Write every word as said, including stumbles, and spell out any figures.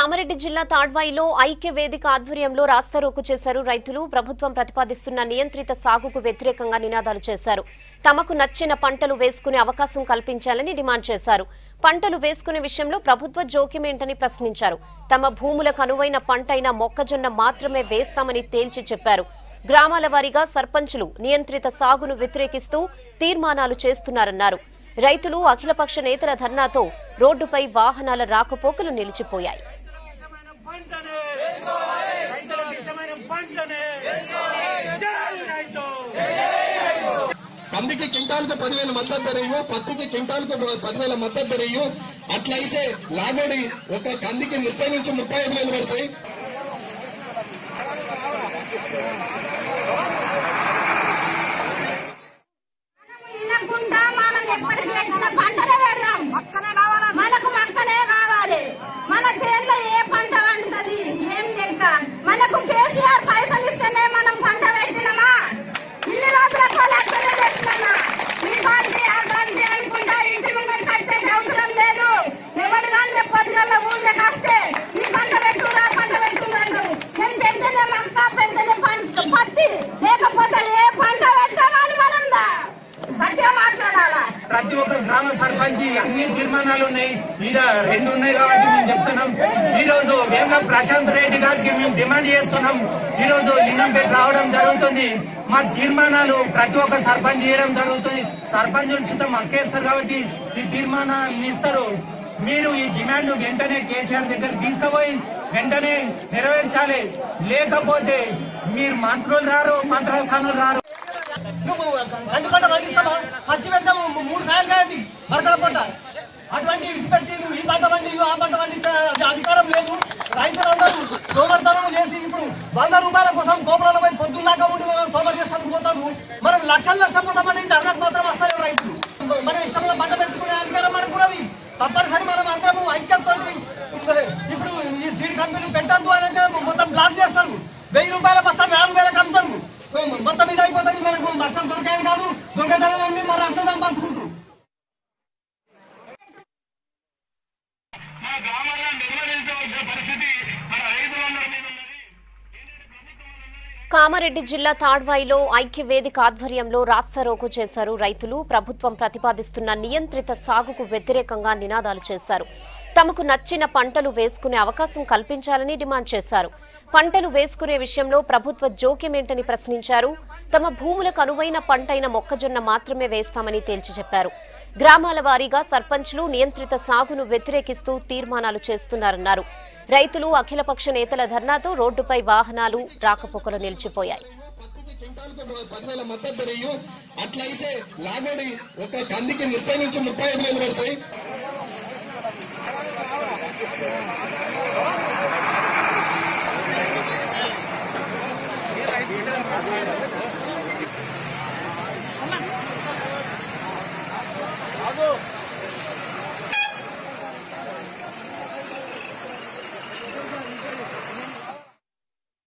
కామారెడ్డి జిల్లా తాడ్వాయిలో ఐక్య వేదిక ఆధ్వర్యంలో రాస్తారోకో చేశారు రైతులు. ప్రభుత్వం ప్రతిపాదిస్తున్న నియంత్రిత సాగుకు వ్యతిరేకంగా నినాదాలు చేశారు. తమకు నచ్చిన పంటలు వేసుకునే అవకాశం కల్పించాలని డిమాండ్ చేశారు. పంటలు వేసుకునే విషయంలో ప్రభుత్వ జోక్యం ఏంటని ప్రశ్నించారు. తమ భూములకు అనువైన పంటైన మొక్కజొన్న మాత్రమే వేస్తామని తేల్చి చెప్పారు. గ్రామాల వారీగా సర్పంచులు నియంత్రిత సాగును వ్యతిరేకిస్తూ తీర్మానాలు చేస్తున్నారన్నారు. రైతులు అఖిలపక్ష నేతల ధర్నాతో రోడ్డుపై వాహనాల రాకపోకలు నిలిచిపోయాయి. కందికి క్వింటాల్కు పదివేల మద్దతు ధర ఇవ్వు, పత్తికి క్వింటాల్కు పదివేల మద్దతు ధర ఇవ్వు. అట్లయితే లాగడి ఒక కందికి ముప్పై నుంచి ముప్పై ఐదు వేలు పడతాయి. మనకు మక్కనే కావాలి. మన చేనులో ఏ పంట పండుతుంది, ఏం లెక్క? మనకు కేసీఆర్ పైసలు ఇస్తేనే మనం పంట పెట్టినామా? ఇన్ని రోజులకు లెక్కనే పెట్టినా మీ బాధ్యత ఆ బాధ్యత అనుకుంటా ఇంటి ముందు కట్టే అవసరం లేదు. ఎవరు కానీ రేపు పొద్దుగల ఊళ్ళో కాస్తే ఈ పంట పెట్టురా పంట పెట్టున్నారు. నేను పెడితేనే మక్క పెడితేనే పత్తి, లేకపోతే ఏ పంట పెట్టామని మనం గట్టిగా మాట్లాడాలా. ప్రతి ఒక్క గ్రామ సర్పంచ్ అన్ని తీర్మానాలు ఉన్నాయి. ఈడ రెండు ఉన్నాయి కాబట్టి మేము చెప్తున్నాం. ఈ రోజు వేమ ప్రశాంత్ రెడ్డి గారికి మేము డిమాండ్ చేస్తున్నాం. ఈ రోజు లింగంపేట రావడం జరుగుతుంది. మా తీర్మానాలు ప్రతి ఒక్క సర్పంచ్ చేయడం జరుగుతుంది. సర్పంచులు సుతం అక్కేస్తారు కాబట్టి ఈ తీర్మానాలు ఇస్తారు. మీరు ఈ డిమాండ్ వెంటనే కేసీఆర్ దగ్గర తీసుకుపోయి వెంటనే నెరవేర్చాలి. లేకపోతే మీరు మంత్రులు రారు, మంత్రస్థానులు రారు. నువ్వు కంటి పంట పండిస్తావా? పత్తి పెడతాము, మూడు కాయలు కాయది మరకల పంట. అటువంటి విడిచిపెట్టి నువ్వు ఈ పంట పండి ఆ పంట పండించే అధికారం లేదు. రైతులందరూ సోమర్తనం చేసి ఇప్పుడు వంద రూపాయల కోసం గోపురాల పై పొద్దున్నాక ఉండి మనం సోమర్ చేస్తాను పోతారు. మనం లక్షలు నష్టపోతామని ధరలకు మాత్రం వస్తారు రైతులు. మనం ఇష్టంలో పంట పెట్టుకునే అధికారం మనకు ఉన్నది. తప్పనిసరి మనం అందరము ఐక్యతతో ఇప్పుడు ఈ సీడ్ కంపెనీ పెట్టద్దు అని అంటే మొత్తం బ్లాక్ చేస్తారు. వెయ్యి రూపాయల బస్తా నాలుగు వేలకు అమ్ముతారు. మొత్తం మీద అయిపోతుంది. మనకు నష్టం దొరికాయని కాదు, దొంగతనాన్ని మరి అట్లా సంపాదించుకుంటారు. కామారెడ్డి జిల్లా తాడ్వాయిలో ఐక్య వేదిక ఆధ్వర్యంలో రాస్తారోకో చేశారు రైతులు. ప్రభుత్వం ప్రతిపాదిస్తున్న నియంత్రిత సాగుకు వ్యతిరేకంగా నినాదాలు చేశారు. తమకు నచ్చిన పంటలు వేసుకునే అవకాశం కల్పించాలని డిమాండ్ చేశారు. పంటలు వేసుకునే విషయంలో ప్రభుత్వ జోక్యమేంటని ప్రశ్నించారు. తమ భూములకు అనువైన పంటైన మొక్కజొన్న మాత్రమే వేస్తామని తేల్చి చెప్పారు. గ్రామాల వారీగా సర్పంచ్లు నియంత్రిత సాగును వ్యతిరేకిస్తూ తీర్మానాలు చేస్తున్నారన్నారు. రైతులు అఖిలపక్ష నేతల ధర్నాతో రోడ్డుపై వాహనాలు రాకపోకలు నిలిచిపోయాయి. పదివేల మద్దతు ధర ఇవ్వు. అట్లయితే లాగడి ఒక కందికి ముప్పై నుంచి ముప్పై ఐదు వేలు పడతాయి.